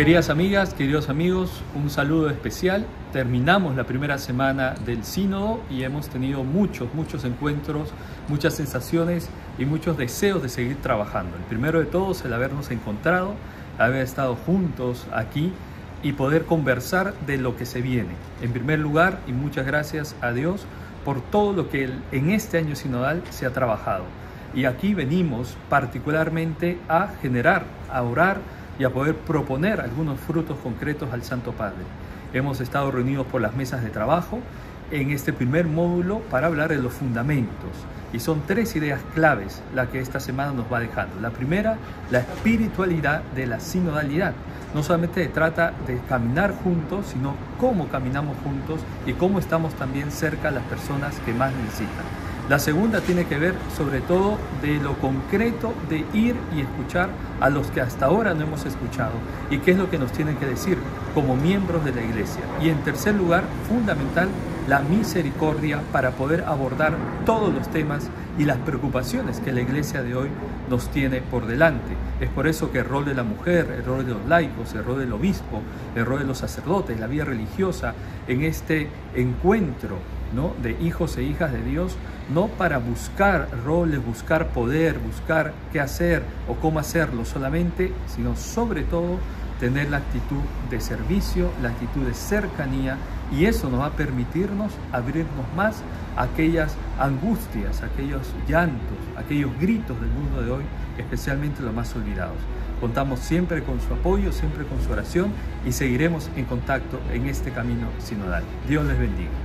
Queridas amigas, queridos amigos, un saludo especial. Terminamos la primera semana del sínodo y hemos tenido muchos encuentros, muchas sensaciones y muchos deseos de seguir trabajando. El primero de todos, el habernos encontrado, haber estado juntos aquí y poder conversar de lo que se viene. En primer lugar, y muchas gracias a Dios por todo lo que en este año sinodal se ha trabajado. Y aquí venimos particularmente a generar, a orar y a poder proponer algunos frutos concretos al Santo Padre. Hemos estado reunidos por las mesas de trabajo en este primer módulo para hablar de los fundamentos. Y son tres ideas claves las que esta semana nos va dejando. La primera, la espiritualidad de la sinodalidad. No solamente se trata de caminar juntos, sino cómo caminamos juntos y cómo estamos también cerca a las personas que más necesitan. La segunda tiene que ver sobre todo de lo concreto de ir y escuchar a los que hasta ahora no hemos escuchado y qué es lo que nos tienen que decir como miembros de la Iglesia. Y en tercer lugar, fundamental, la misericordia para poder abordar todos los temas y las preocupaciones que la Iglesia de hoy nos tiene por delante. Es por eso que el rol de la mujer, el rol de los laicos, el rol del obispo, el rol de los sacerdotes, la vida religiosa en este encuentro, ¿no?, de hijos e hijas de Dios, no para buscar roles, buscar poder, buscar qué hacer o cómo hacerlo solamente, sino sobre todo tener la actitud de servicio, la actitud de cercanía, y eso nos va a permitirnos abrirnos más a aquellas angustias, aquellos llantos, aquellos gritos del mundo de hoy, especialmente los más olvidados. Contamos siempre con su apoyo, siempre con su oración y seguiremos en contacto en este camino sinodal. Dios les bendiga.